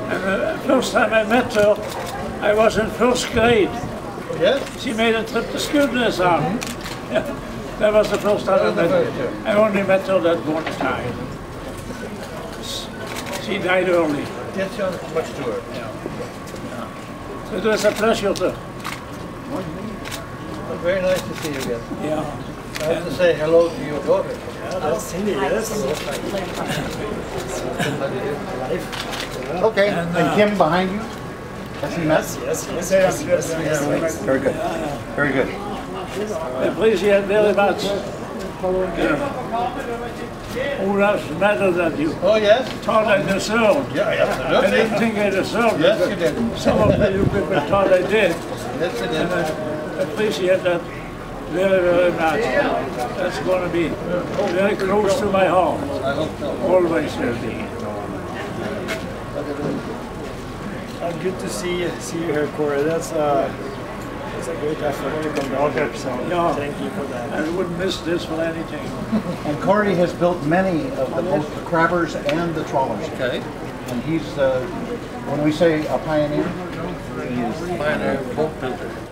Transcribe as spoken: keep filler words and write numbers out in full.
And the first time I met her, I was in first grade. Yes? She made a trip to Skegness on. Mm-hmm. Yeah, that was the first time I met her. I only met her that one time. She died early. Yes, you are much to her. Yeah. Yeah. It was a pleasure to. Well, very nice to see you again. Yeah. I have to say hello to your daughter. Yeah, that's Cindy, yes. Okay, And, and uh, Kim behind you? Has he met? Yes, yes, yes, yes, yes, yes. Very good. Very good. I appreciate very much. Who else better than you? Oh, yes? Thought I deserved. Yeah, I absolutely. didn't think I deserved Yes, it. you did. Some of you people thought I did. Yes, you And did. I appreciate that very, very much. That's going to be very close to my heart. I hope so. Always will be. And good to see see you here, Corey. That's uh, it's a great effort to come down here. So Yeah. thank you for that. I wouldn't miss this for anything. And Corey has built many of the, both the crabbers and the trawlers. Okay. And he's, uh, when we say a pioneer, Pioneer boat builder.